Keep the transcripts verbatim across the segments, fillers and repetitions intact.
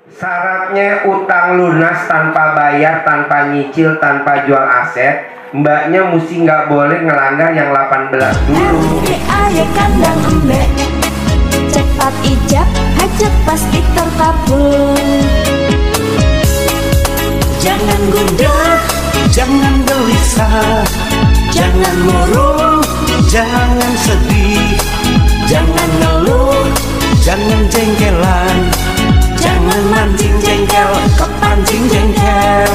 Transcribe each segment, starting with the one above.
Syaratnya utang lunas tanpa bayar, tanpa nyicil, tanpa jual aset. Mbaknya mesti nggak boleh ngelanggar yang delapan belas dulu. Kandang embek, cepat ijab, hajat pasti terkabul. Jangan gundah, jangan gelisah, jangan murung, jangan sedih, jangan ngeluh, jangan jengkelan, jangan mancing jengkel, kepancing jengkel.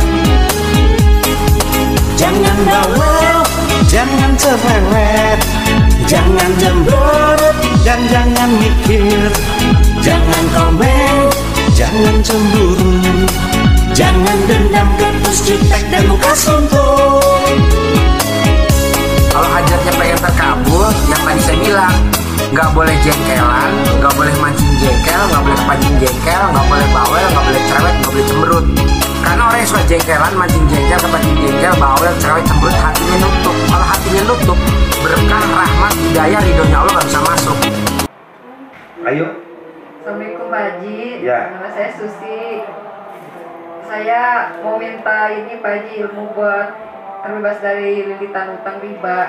Jangan bawel, jangan cerewet, jangan cemberut dan jangan mikir, jangan komen, jangan cemburu, jangan dendam, ketus, jutek dan muka suntuk. Kalau hajatnya pengen terkabul, yang tadi saya bilang, nggak boleh jengkelan, nggak boleh mancing jengkel, nggak boleh kepancing jengkel, nggak boleh bawel, nggak boleh cerewet, nggak boleh cemberut. Karena orang yang suka jengkelan, mancing jengkel, kepancing jengkel, bawel, cerewet, cemberut, hatinya nutup. Kalau hatinya nutup, berkah, rahmat, hidayah, ridhonya Allah nggak bisa masuk. Ayo. Assalamualaikum Pak Haji. Ya. Nama saya Susi. Saya mau minta ini Pak Haji, ilmu buat terbebas dari lilitan utang riba.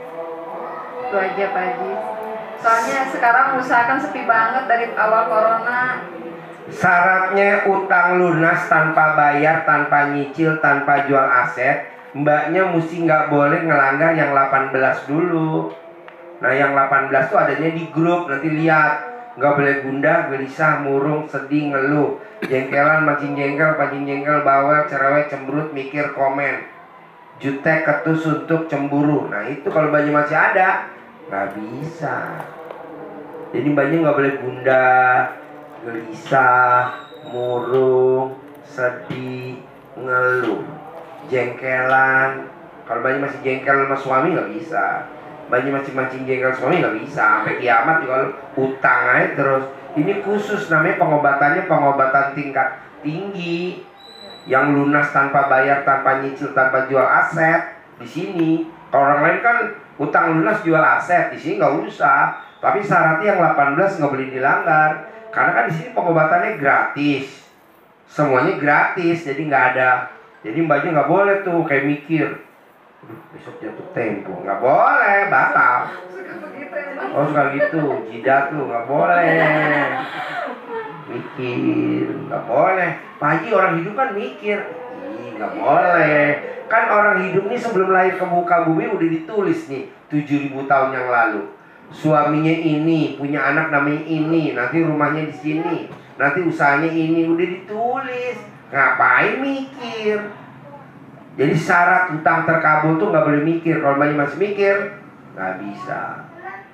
Itu aja Pak Haji. Soalnya sekarang usaha kan sepi banget dari awal corona. Syaratnya utang lunas tanpa bayar, tanpa nyicil, tanpa jual aset. Mbaknya mesti nggak boleh ngelanggar yang delapan belas dulu. Nah yang delapan belas tuh adanya di grup, nanti lihat. Nggak boleh gundah, gelisah, murung, sedih, ngeluh, jengkelan, mancing jengkel, pancing jengkel, bawel, cerewet, cemberut, mikir, komen, jutek, ketus, suntuk, cemburu. Nah itu kalau mbaknya masih ada, nggak bisa. Jadi mbaknya nggak boleh gundah, gelisah, murung, sedih, ngeluh, jengkelan. Kalau mbaknya masih jengkel sama suami nggak bisa. Mbaknya masih mancing jengkel suami nggak bisa. Sampai kiamat juga utang aja terus. Ini khusus namanya pengobatannya pengobatan tingkat tinggi, yang lunas tanpa bayar, tanpa nyicil, tanpa jual aset. Di sini kalau orang lain kan utang lunas jual aset, di sini nggak usah. Tapi syaratnya yang delapan belas nggak boleh dilanggar. Karena kan di sini pengobatannya gratis, semuanya gratis, jadi nggak ada. Jadi mbaknya nggak boleh tuh kayak mikir, besok jatuh tempo, nggak boleh, batal. Oh suka gitu, jidat lu nggak boleh mikir, nggak boleh. Pak Haji orang hidup kan mikir, ih nggak boleh. Kan orang hidup nih sebelum lahir ke muka bumi udah ditulis nih tujuh ribu tahun yang lalu. Suaminya ini, punya anak namanya ini, nanti rumahnya di sini, nanti usahanya ini, udah ditulis. Ngapain mikir? Jadi syarat utang terkabul tuh nggak boleh mikir. Kalau mbaknya masih mikir, nggak bisa.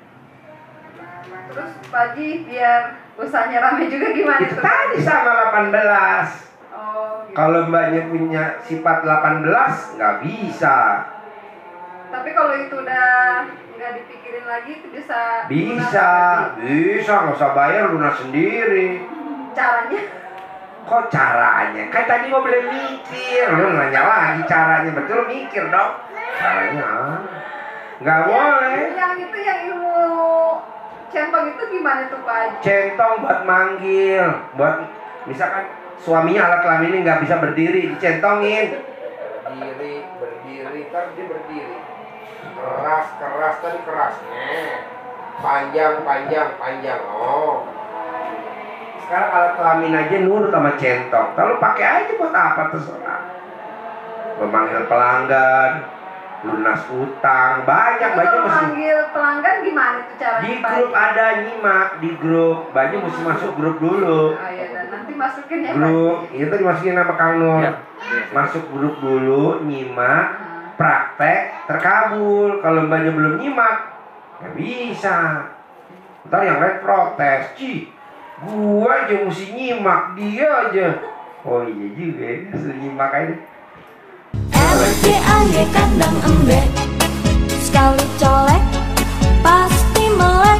Terus Pak Haji biar usahanya rame juga gimana? Itu tadi sama delapan belas. Oh, gitu. Kalau mbaknya punya sifat delapan belas, nggak bisa. Tapi kalau itu udah nggak dipikirin lagi itu bisa. Bisa, bisa, nggak usah bayar, lunas sendiri. Caranya? Kok caranya? Kan tadi gua boleh mikir, lu nanya lagi caranya, betul mikir dong. Caranya, nggak boleh. Yang itu yang ilmu centong itu gimana tuh Pak Haji? Centong buat manggil, buat misalkan suaminya alat kelaminnya nggak bisa berdiri, dicentongin. Berdiri, berdiri, kan dia berdiri. Keras, keras, tadi kerasnya. Panjang, panjang, panjang. Oh. Sekarang alat kelamin aja nurut sama centong. Kalau pakai aja buat apa terserah. Memanggil pelanggan, lunas utang, banyak banyak Kalau mesti. manggil pelanggan gimana tuh caranya? Di Pak grup Haji? ada nyimak di grup, banyak mesti masuk grup dulu. Oh iya, dan nanti masukin ya Grup, Pak Haji? itu dimasukin nama Kang Nur. Ya. Masuk grup dulu, nyimak, praktek, terkabul. Kalau mbaknya belum nyimak, nggak bisa. Ntar yang lain protes, Ci, gua aja mesti nyimak, dia aja. Oh iya juga ya, suruh nyimak aja. L G A Y kandang embek, sekali colek pasti melek.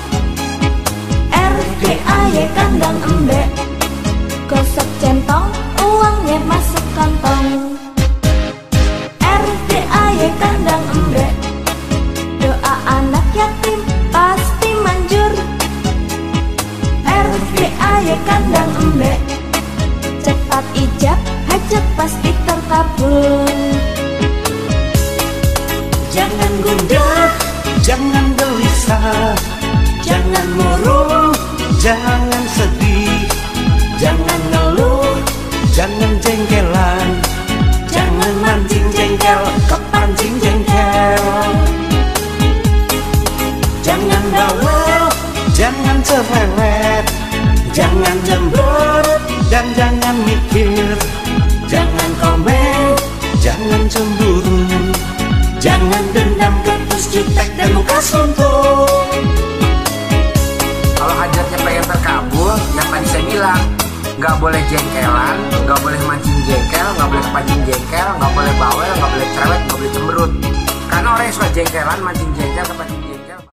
R G A Y kandang embek, gosok centong uangnya masuk kantong. R G A Y kandang embek, doa anak yatim pasti manjur. R G A Y kandang embek. ambek. Cepat ijab, hajat pasti terkabul. Jangan gundah, jangan gelisah, jangan murung, jangan sedih, jangan ngeluh, jangan jengkelan, jangan mancing jengkel, kepancing jengkel. Jangan bawel, jangan cerewet, jangan cemberut dan jangan mikir, jangan komen, jangan cemburu, jangan dendam, ketus, jutek, dan muka suntuk. Kalau hajatnya pengen terkabul, yang tadi saya bilang, nggak boleh jengkelan, nggak boleh mancing jengkel, nggak boleh kepancing jengkel, nggak boleh bawel, nggak boleh cerewet, nggak boleh cemberut. Karena orang yang suka jengkelan, mancing jengkel, kepancing jengkel